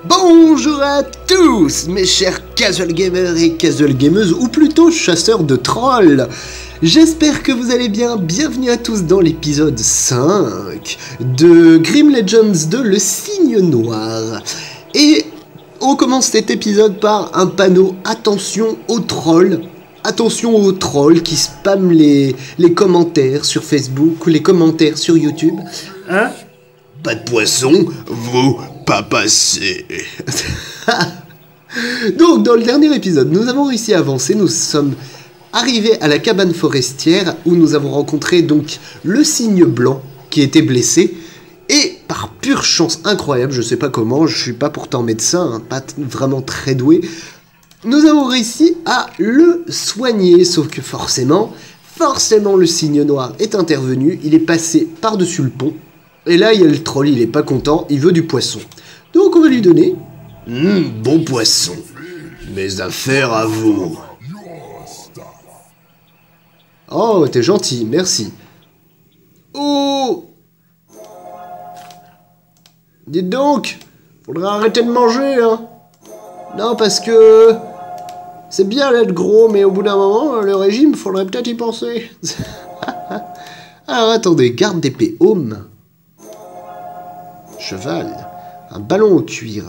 Bonjour à tous, mes chers casual gamers et casual gameuses, ou plutôt chasseurs de trolls. J'espère que vous allez bien, bienvenue à tous dans l'épisode 5 de Grim Legends 2, le Cygne Noir. Et on commence cet épisode par un panneau « Attention aux trolls ». Attention aux trolls qui spamment les commentaires sur Facebook ou les commentaires sur YouTube. Hein? Pas de poisson, vous pas passé. Donc dans le dernier épisode, nous avons réussi à avancer, nous sommes arrivés à la cabane forestière où nous avons rencontré donc le cygne blanc qui était blessé. Et par pure chance incroyable, je sais pas comment, je suis pas pourtant médecin, hein, pas vraiment très doué, nous avons réussi à le soigner, sauf que forcément le cygne noir est intervenu, il est passé par-dessus le pont, et là il y a le troll, il est pas content, il veut du poisson. Donc on va lui donner, bon poisson, mes affaires à vous. Oh, t'es gentil, merci. Oh! Dites donc, faudra arrêter de manger, hein. Non, parce que c'est bien d'être gros, mais au bout d'un moment, le régime, faudrait peut-être y penser. Alors attendez, garde d'épée, homme. Cheval, un ballon en cuir.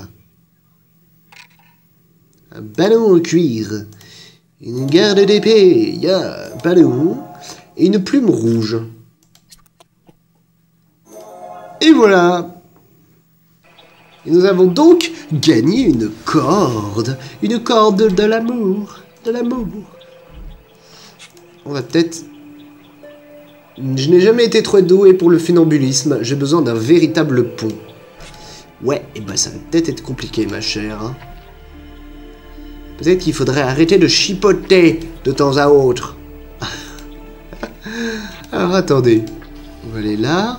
Un ballon en cuir. Une garde d'épée, un ballon. Et une plume rouge. Et voilà. Et nous avons donc gagné une corde de l'amour, On va peut-être... Je n'ai jamais été trop doué pour le funambulisme, j'ai besoin d'un véritable pont. Ouais, et bah ça va peut-être être compliqué ma chère. Hein. Peut-être qu'il faudrait arrêter de chipoter de temps à autre. Alors attendez, on va aller là.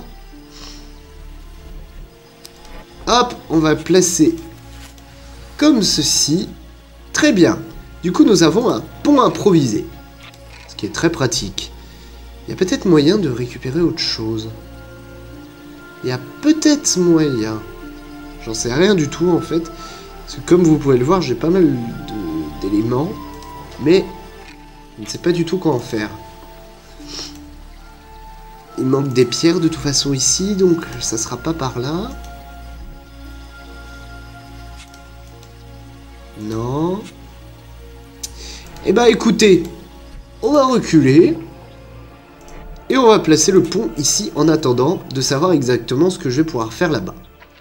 Hop, on va placer comme ceci. Très bien. Du coup, nous avons un pont improvisé. Ce qui est très pratique. Il y a peut-être moyen de récupérer autre chose. Il y a peut-être moyen. J'en sais rien du tout, en fait. Parce que comme vous pouvez le voir, j'ai pas mal d'éléments. Mais je ne sais pas du tout quoi en faire. Il manque des pierres de toute façon ici, donc ça sera pas par là. Non. Eh bah écoutez, on va reculer. Et on va placer le pont ici en attendant de savoir exactement ce que je vais pouvoir faire là-bas.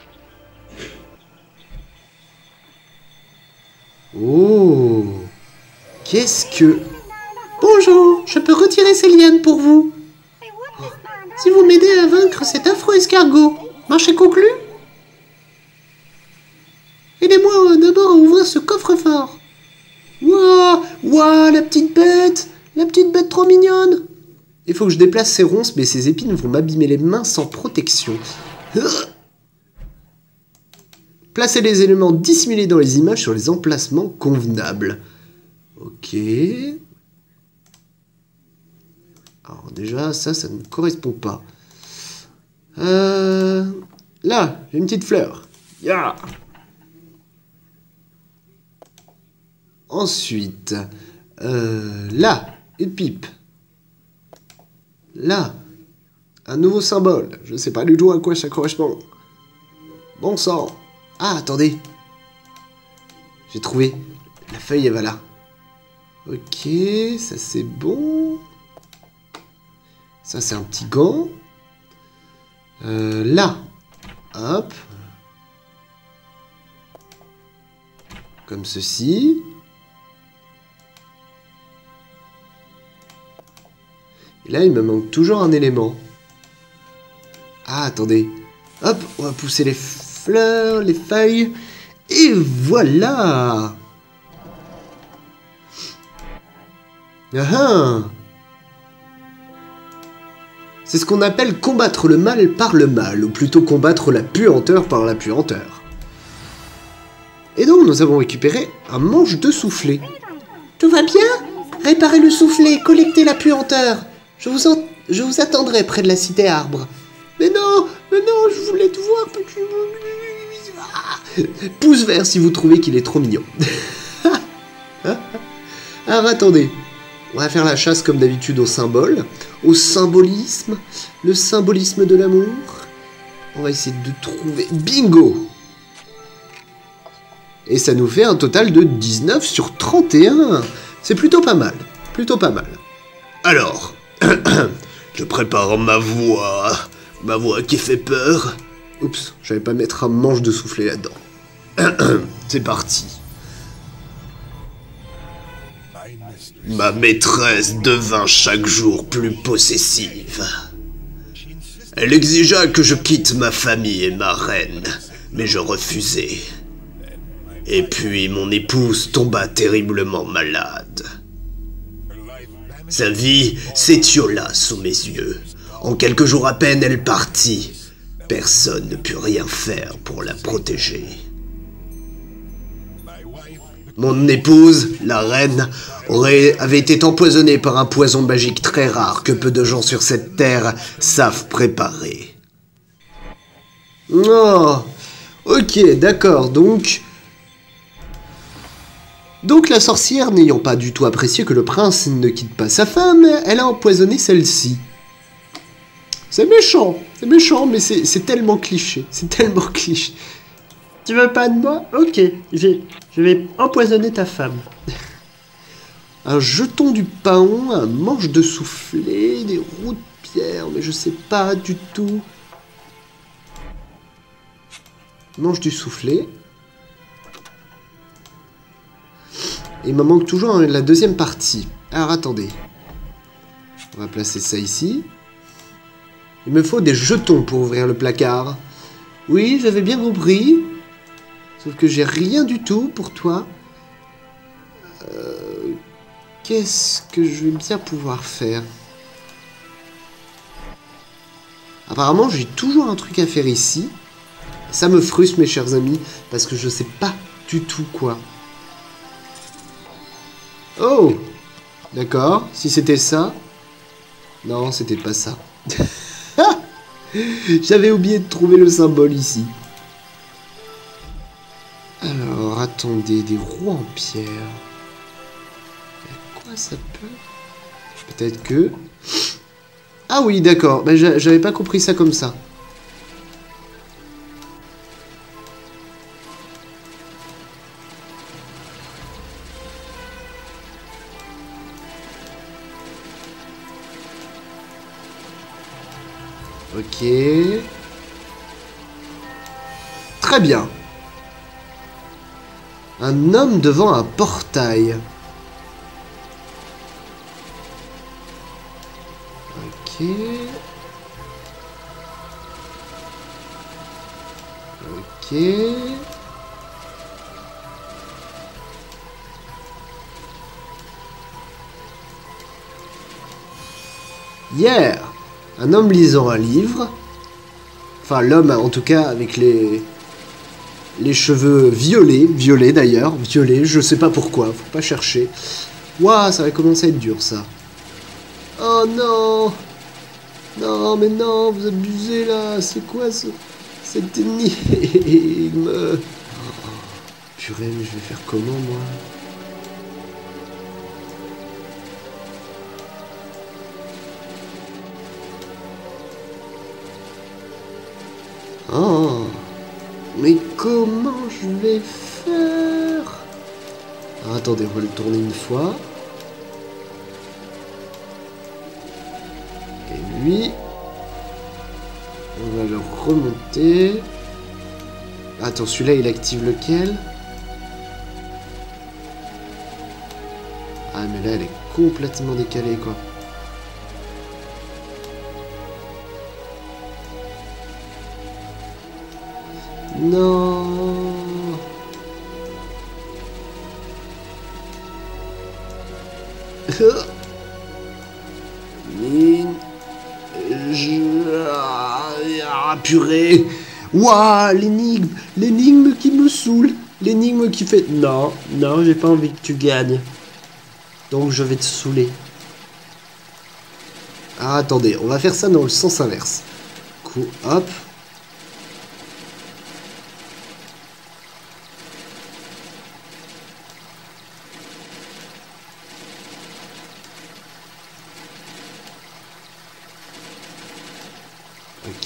Oh. Qu'est-ce que... Bonjour, je peux retirer ces lianes pour vous. Oh. Si vous m'aidez à vaincre cet affreux escargot, marché conclu? Aidez-moi d'abord à ouvrir ce coffre-fort. Waouh, la petite bête trop mignonne. Il faut que je déplace ces ronces, mais ces épines vont m'abîmer les mains sans protection. Placez les éléments dissimulés dans les images sur les emplacements convenables. Ok. Alors déjà, ça ne correspond pas. Là, j'ai une petite fleur. Yeah. Ensuite, là, une pipe. Là, un nouveau symbole. Je ne sais pas du tout à quoi ça correspond. Bon sang. Ah, attendez. J'ai trouvé. La feuille, elle va là. Ok, ça c'est bon. Ça c'est un petit gant. Là. Hop. Comme ceci. Et là, il me manque toujours un élément. Ah, attendez. Hop, on va pousser les fleurs, les feuilles. Et voilà. Ah. C'est ce qu'on appelle combattre le mal par le mal, ou plutôt combattre la puanteur par la puanteur. Et donc, nous avons récupéré un manche de soufflet. Tout va bien? Réparez le soufflet, collectez la puanteur. Je vous attendrai près de la cité arbre. Mais non, je voulais te voir, petit... Pouce vert si vous trouvez qu'il est trop mignon. Alors attendez, on va faire la chasse comme d'habitude au symbole, au symbolisme, le symbolisme de l'amour. On va essayer de trouver... Bingo! Et ça nous fait un total de 19 sur 31. C'est plutôt pas mal, plutôt pas mal. Alors, je prépare ma voix qui fait peur. Oups, j'allais pas mettre un manche de soufflet là-dedans. C'est parti. Ma maîtresse devint chaque jour plus possessive. Elle exigea que je quitte ma famille et ma reine, mais je refusai. Et puis mon épouse tomba terriblement malade. Sa vie s'étiola sous mes yeux. En quelques jours à peine, elle partit. Personne ne put rien faire pour la protéger. Mon épouse, la reine, avait été empoisonnée par un poison magique très rare que peu de gens sur cette terre savent préparer. Oh, ok, d'accord, donc la sorcière, n'ayant pas du tout apprécié que le prince ne quitte pas sa femme, elle a empoisonné celle-ci. C'est méchant, mais c'est tellement cliché, c'est tellement cliché. Tu veux pas de moi? Ok, je vais empoisonner ta femme. Un jeton du paon, un manche de soufflet, des roues de pierre, mais je sais pas du tout. Manche du soufflet. Et il me manque toujours la deuxième partie. Alors attendez. On va placer ça ici. Il me faut des jetons pour ouvrir le placard. Oui, j'avais bien compris. Sauf que j'ai rien du tout pour toi. Qu'est-ce que je vais bien pouvoir faire? Apparemment, j'ai toujours un truc à faire ici. Ça me frustre, mes chers amis, parce que je sais pas du tout quoi. Oh! D'accord, si c'était ça... Non, c'était pas ça. J'avais oublié de trouver le symbole ici. Alors, attendez, des roues en pierre. Quoi ça peut... Peut-être que... Ah oui, d'accord. Ben, j'avais pas compris ça comme ça. Ok. Très bien. Un homme devant un portail. Ok. Ok. Yeah! Un homme lisant un livre. Enfin, l'homme, en tout cas, avec les cheveux violets d'ailleurs, violets, je sais pas pourquoi, faut pas chercher. Ouah, ça va commencer à être dur, ça. Oh non! Non, mais non, vous abusez, là. C'est quoi, cette énigme? Oh, purée, mais je vais faire comment, moi? Oh, mais comment je vais faire? Alors, attendez, on va le tourner une fois. Et lui, on va le remonter. Attends, celui-là, il active lequel? Ah, mais là, elle est complètement décalée, quoi. Non. Ah, purée. Waouh, l'énigme. L'énigme qui me saoule. L'énigme qui fait... Non, non, j'ai pas envie que tu gagnes. Donc je vais te saouler. Ah, attendez, on va faire ça dans le sens inverse. Coup, hop.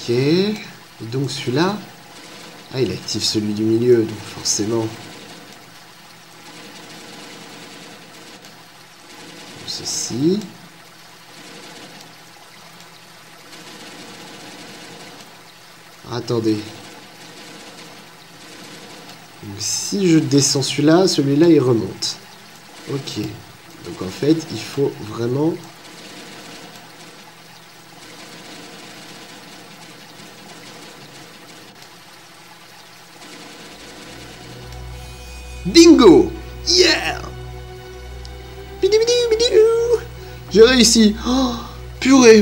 Et donc celui-là... Ah, il active celui du milieu, donc forcément... Ceci... Attendez. Donc, si je descends celui-là, celui-là il remonte. Ok. Donc en fait, il faut vraiment... Bingo! Yeah! Bidou, bidou, bidou. J'ai réussi. Oh, purée,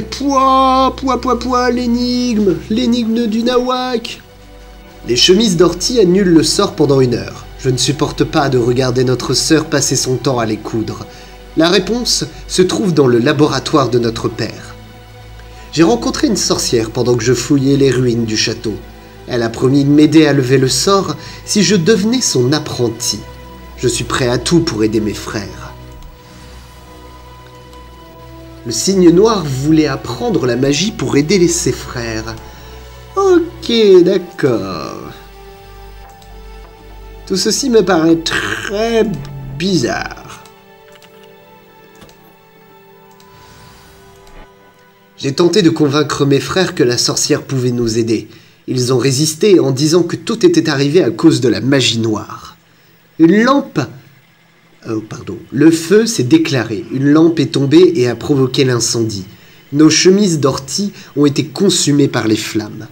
l'énigme du nawak. Les chemises d'ortie annulent le sort pendant 1 heure. Je ne supporte pas de regarder notre sœur passer son temps à les coudre. La réponse se trouve dans le laboratoire de notre père. J'ai rencontré une sorcière pendant que je fouillais les ruines du château. Elle a promis de m'aider à lever le sort si je devenais son apprenti. Je suis prêt à tout pour aider mes frères. Le cygne noir voulait apprendre la magie pour aider ses frères. Ok, d'accord. Tout ceci me paraît très bizarre. J'ai tenté de convaincre mes frères que la sorcière pouvait nous aider. Ils ont résisté en disant que tout était arrivé à cause de la magie noire. Une lampe... Oh, pardon. Le feu s'est déclaré. Une lampe est tombée et a provoqué l'incendie. Nos chemises d'ortie ont été consumées par les flammes.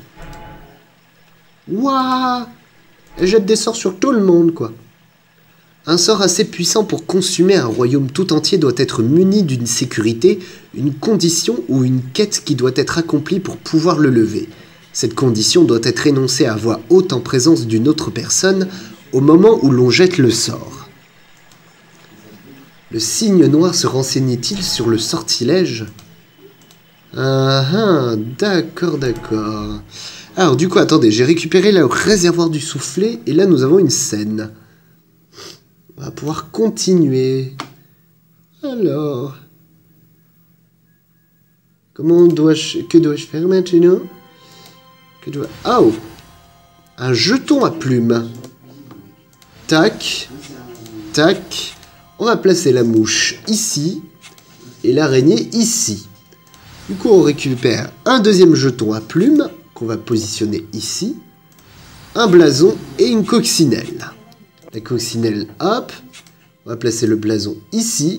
Waouh! Elle jette des sorts sur tout le monde, quoi. Un sort assez puissant pour consumer un royaume tout entier doit être muni d'une sécurité, une condition ou une quête qui doit être accomplie pour pouvoir le lever. Cette condition doit être énoncée à voix haute en présence d'une autre personne au moment où l'on jette le sort. Le cygne noir se renseignait-il sur le sortilège? D'accord. Alors du coup, attendez, j'ai récupéré le réservoir du soufflet et là nous avons une scène. On va pouvoir continuer. Alors... que dois-je faire maintenant? Oh! Un jeton à plumes. Tac. Tac. On va placer la mouche ici. Et l'araignée ici. Du coup, on récupère un deuxième jeton à plumes qu'on va positionner ici. Un blason et une coccinelle. La coccinelle, hop. On va placer le blason ici.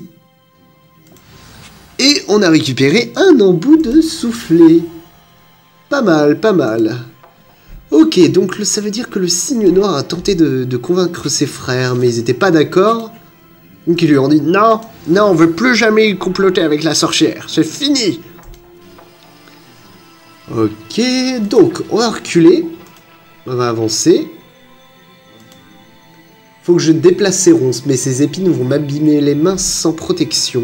Et on a récupéré un embout de soufflet. Pas mal. Ok, donc ça veut dire que le cygne noir a tenté de convaincre ses frères, mais ils n'étaient pas d'accord. Donc ils lui ont dit non, on veut plus jamais comploter avec la sorcière, c'est fini. Ok, donc on va reculer. On va avancer. Faut que je déplace ces ronces, mais ces épines vont m'abîmer les mains sans protection.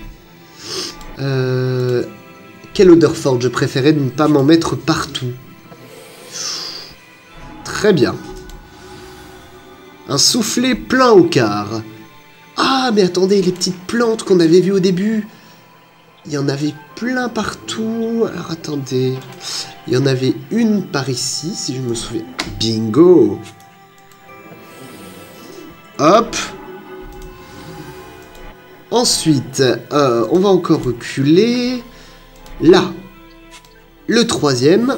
Quelle odeur forte, je préférais ne pas m'en mettre partout. Très bien. Un soufflet plein au quart. Ah, mais attendez, les petites plantes qu'on avait vues au début. Il y en avait plein partout. Alors attendez. Il y en avait une par ici, si je me souviens. Bingo! Hop! Ensuite, on va encore reculer. Là. Le troisième.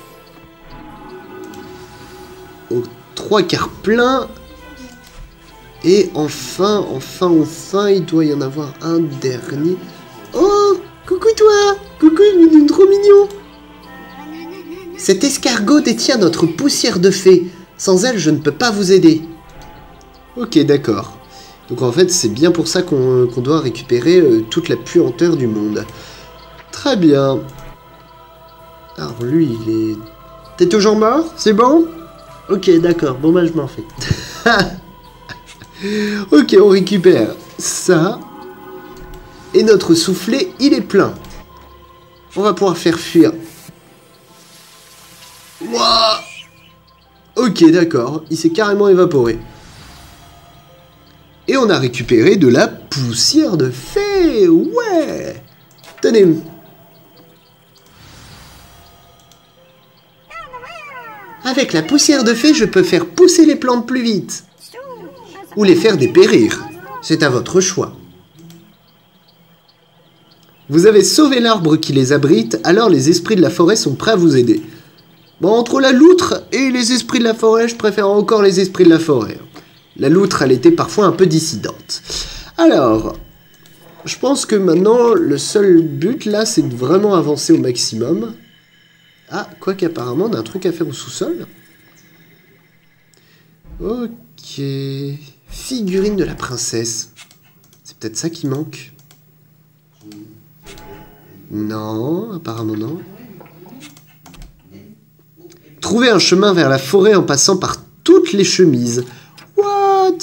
Au 3/4 plein. Et enfin, il doit y en avoir un dernier. Oh! Coucou toi! Coucou, trop mignon! Cet escargot détient notre poussière de fée. Sans elle, je ne peux pas vous aider. Ok, d'accord. Donc en fait, c'est bien pour ça qu'on doit récupérer toute la puanteur du monde. Très bien. Alors lui, il est... T'es toujours mort? C'est bon? Ok, d'accord. Bon, bah je m'en fais. Ok, on récupère ça. Et notre soufflet, il est plein. On va pouvoir faire fuir. Wouah! Ok, d'accord. Il s'est carrément évaporé. Et on a récupéré de la poussière de fée. Ouais! Tenez. Avec la poussière de fée, je peux faire pousser les plantes plus vite. Ou les faire dépérir. C'est à votre choix. Vous avez sauvé l'arbre qui les abrite, alors les esprits de la forêt sont prêts à vous aider. Bon, entre la loutre et les esprits de la forêt, je préfère encore les esprits de la forêt. La loutre, elle était parfois un peu dissidente. Alors, je pense que maintenant, le seul but, là, c'est de vraiment avancer au maximum. Ah, quoi qu'apparemment, on a un truc à faire au sous-sol. Ok. Figurine de la princesse. C'est peut-être ça qui manque. Non, apparemment non. Trouver un chemin vers la forêt en passant par toutes les chemises. What?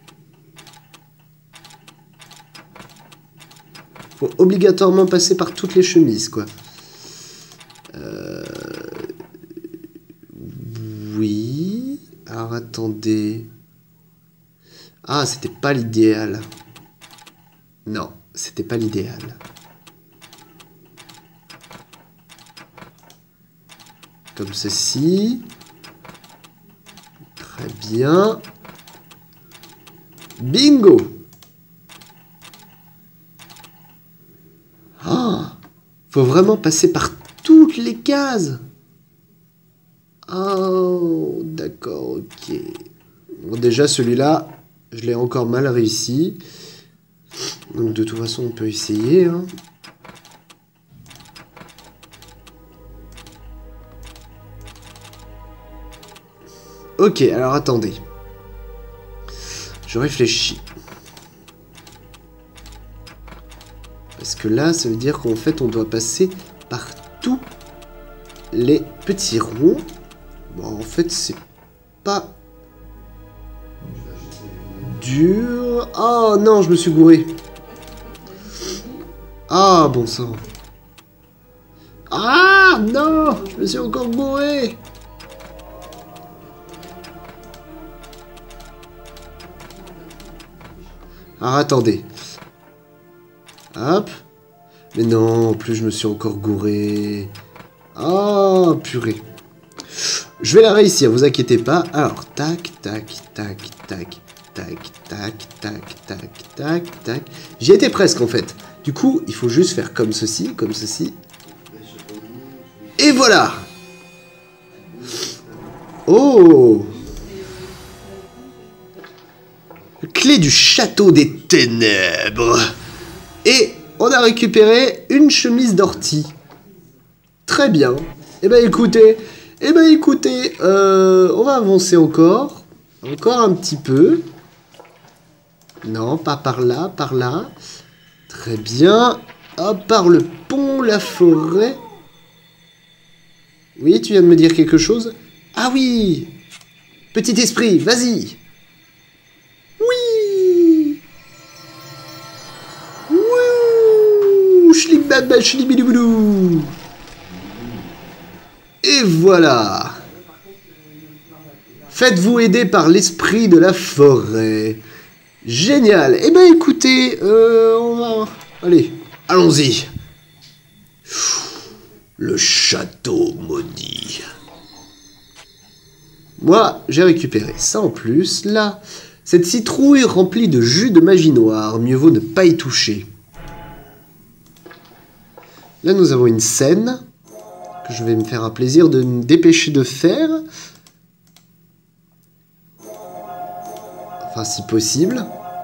Faut obligatoirement passer par toutes les chemises, quoi. Oui. Alors, attendez. Ah, c'était pas l'idéal. Non, c'était pas l'idéal. Comme ceci. Très bien. Bingo! Ah! Faut vraiment passer par toutes les cases. Oh, d'accord, ok. Bon, déjà, celui-là, je l'ai encore mal réussi. Donc, de toute façon, on peut essayer, hein. Ok, alors attendez. Je réfléchis. Parce que là, ça veut dire qu'en fait, on doit passer par tous les petits ronds. Bon, en fait, c'est pas dur. Oh non, je me suis gouré. Ah, bon sang. Ah non, je me suis encore gouré. Alors attendez. Hop. Mais non, en plus je me suis encore gouré. Oh, purée. Je vais la réussir, vous inquiétez pas. Alors, tac, tac, tac, tac, tac, tac, tac, tac, tac, tac. J'y étais presque en fait. Du coup, il faut juste faire comme ceci, comme ceci. Et voilà. Oh. Clé du château des ténèbres. Et on a récupéré une chemise d'ortie. Très bien. Eh ben écoutez, on va avancer encore. Encore un petit peu. Non, pas par là, par là. Très bien. Hop, par le pont, la forêt. Oui, tu viens de me dire quelque chose? Ah oui. Petit esprit, vas-y. Oui. Wouh. Schlibaba, schlibidoubidou. Et voilà. Faites-vous aider par l'esprit de la forêt. Génial. Eh ben écoutez, on va... Allez, allons-y. Le château maudit. Moi, j'ai récupéré ça en plus. Là, cette citrouille remplie de jus de magie noire. Mieux vaut ne pas y toucher. Là, nous avons une scène que je vais me faire un plaisir de me dépêcher de faire. Enfin, si possible.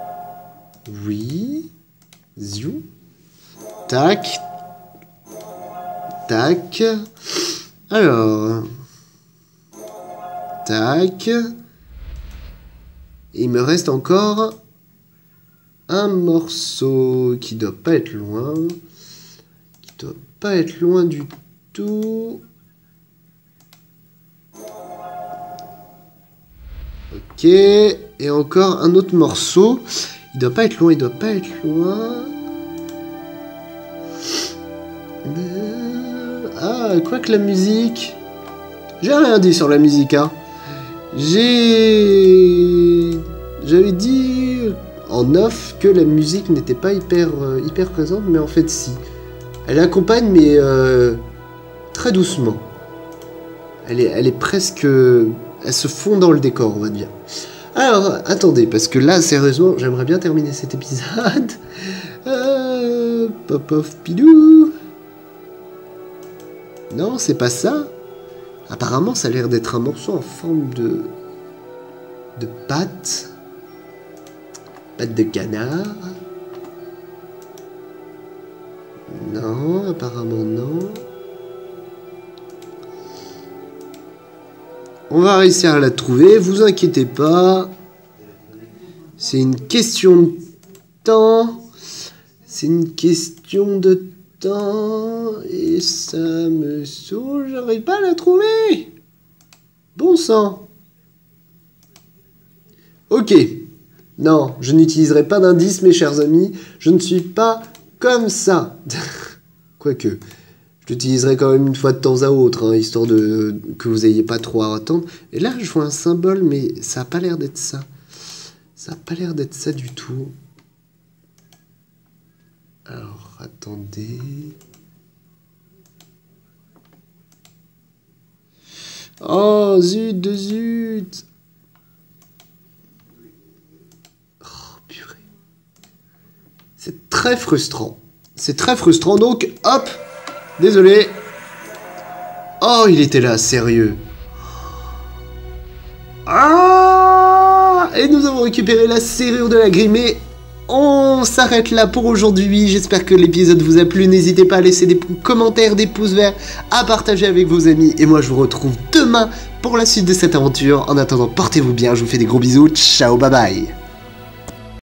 Oui. Ziou. Tac. Tac. Alors. Tac. Et il me reste encore un morceau qui doit pas être loin. Qui doit pas être loin du tout. Ok. Et encore un autre morceau. Il doit pas être loin, il doit pas être loin. Ah, quoi que la musique... J'ai rien dit sur la musique, hein. J'avais dit en off que la musique n'était pas hyper présente, mais en fait si. Elle accompagne, mais très doucement. Elle est presque... Elle se fond dans le décor, on va dire. Alors, attendez, parce que là, sérieusement, j'aimerais bien terminer cet épisode. Pop-off pilou. Non, c'est pas ça. Apparemment, ça a l'air d'être un morceau en forme de pâte. Pâte de canard. Non, apparemment non. On va réussir à la trouver, vous inquiétez pas. C'est une question de temps. C'est une question de temps. Et ça me saoule, j'arrive pas à la trouver. Bon sang. Ok. Non, je n'utiliserai pas d'indice, mes chers amis. Je ne suis pas comme ça. Quoique, je l'utiliserai quand même une fois de temps à autre, hein, histoire de que vous n'ayez pas trop à attendre. Et là, je vois un symbole, mais ça n'a pas l'air d'être ça. Ça n'a pas l'air d'être ça du tout. Alors, attendez. Oh, zut de zut. Oh, purée. C'est très frustrant. C'est très frustrant, donc, hop. Désolé. Oh, il était là, sérieux. Ah! Et nous avons récupéré la serrure de la grimée. On s'arrête là pour aujourd'hui. J'espère que l'épisode vous a plu. N'hésitez pas à laisser des commentaires, des pouces verts, à partager avec vos amis. Et moi, je vous retrouve demain pour la suite de cette aventure. En attendant, portez-vous bien. Je vous fais des gros bisous. Ciao, bye bye.